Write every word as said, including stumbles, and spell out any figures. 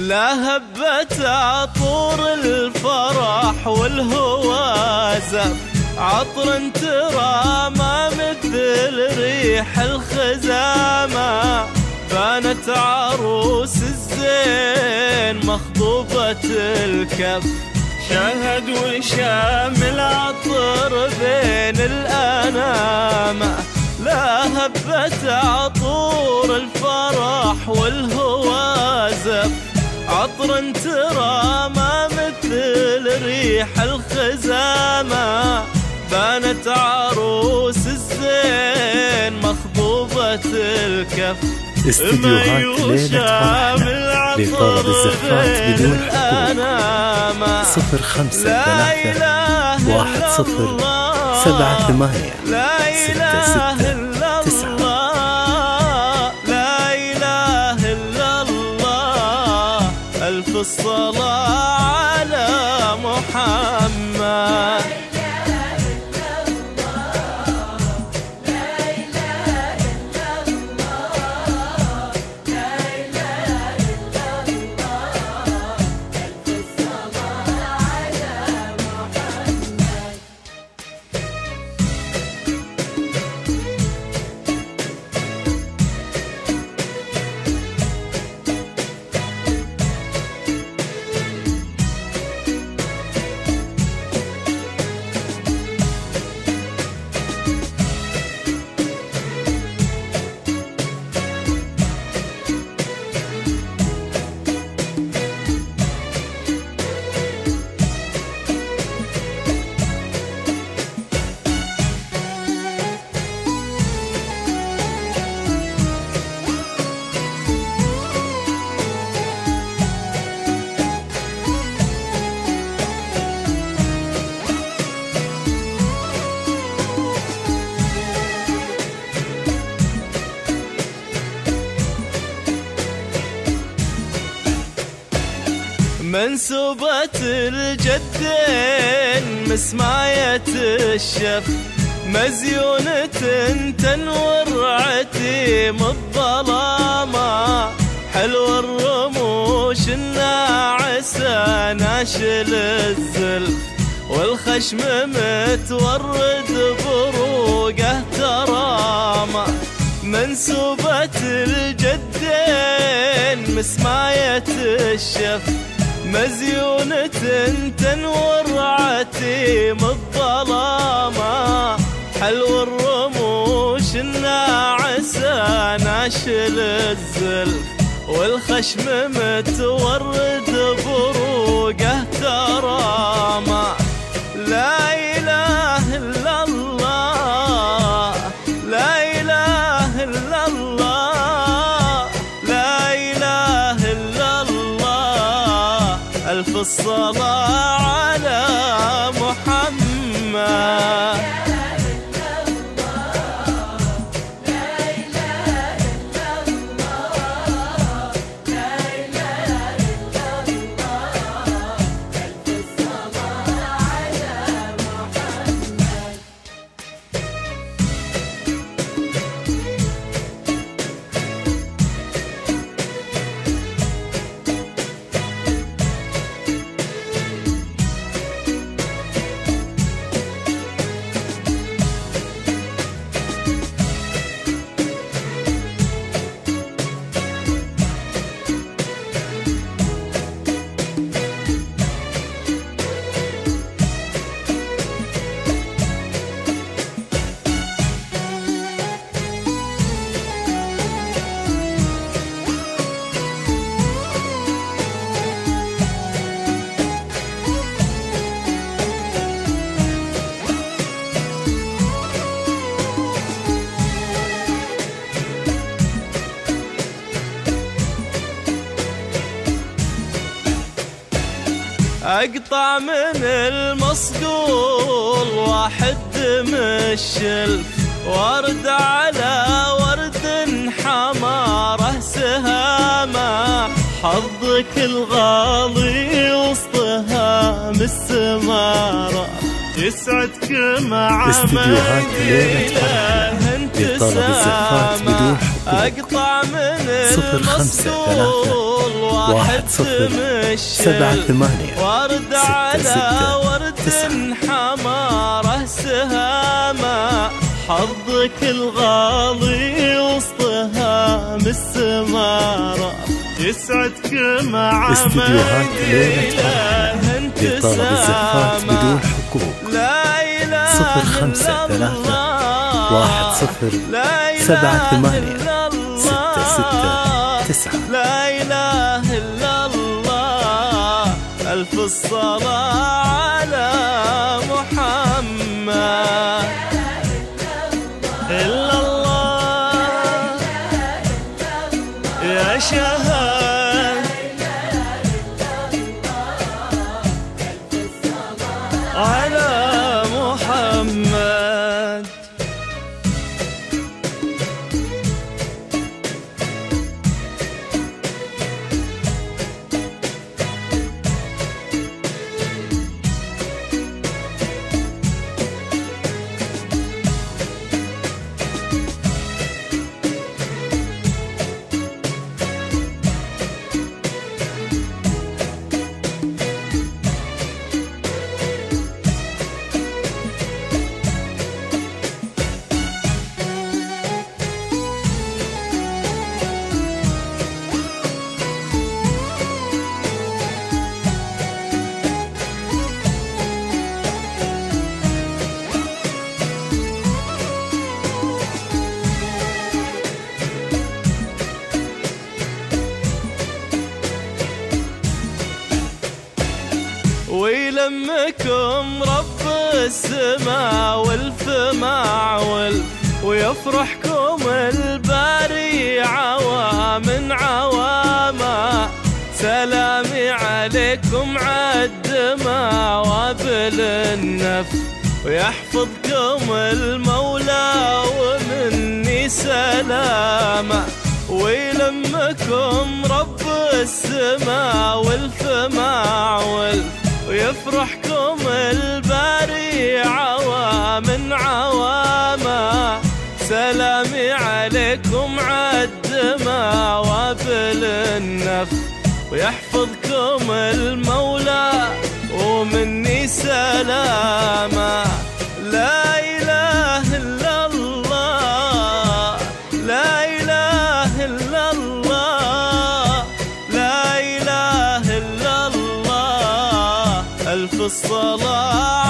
لا هبت عطور الفرح والهوى زف، عطر ترى ما مثل ريح الخزامة، بانت عروس الزين مخضوبة الكف، شهد وشام العطر بين الأنامة، لا هبت عطور الفرح والهوى زف، عطر ترى ما مثل ريح الخزامة، بانت عروس الزين مخضوبة الكف. استديوهات ليلة فرحنا لطلب الزفات بدون حقوق. صفر خمسة ثلاثة واحد صفر سبعة ثمانية ستة ستة تسعة. لا إله إلا الله، ألف الصلاة على محمد. منسوبة الجدين مسماية الشف، مزيونة تنور عتيم الظلامة، حلو الرموش الناعسة ناشل الزلف، والخشم متورد بروقه ترامة. منسوبة الجدين مسماية الشف، مزيونة تنور عتيم الظلامة، حلو الرموش الناعسة ناشل الزلف، والخشم متورد بروقه ترامة. لا إله إلا الله، لا إله إلا الله، لا إله إلا الله، ألف الصلاة على محمد. أقطع من المصقول واحد مشلف، ورد على ورد حماره سهامة، حظك الغالي وسطها السمارة، يسعدك مع استديوهات ليلة فرحنا لطلب الزفات بدون أقطع من المسطول واحد سبعة ثمانية ورد على ورد حماره سهامة حظك الغالي وسطها من السمارة يسعدك مع استديوهات ليلة لطلب الزفات بدون حقوق صفر خمسة ثلاثة واحد صفر سبعة ثمانية ستة ستة تسعة. لا إله إلا الله ألف الصلاة على محمد إلا الله يا شهد على محمد. ويلمكم رب السماء والفماع والف ويفرحكم الباري عوام عواما سلامي عليكم عالدماء وابل النف ويحفظكم المولى ومني سلامة ويلمكم رب السماء والفماع والف ويفرحكم الباري عوام عواما سلامي عليكم عالدماء وابل النف ويحفظكم المولى ومني سلامة. لا إله إلا الله لا إله إلا الله لا إله إلا الله ألف الصلاة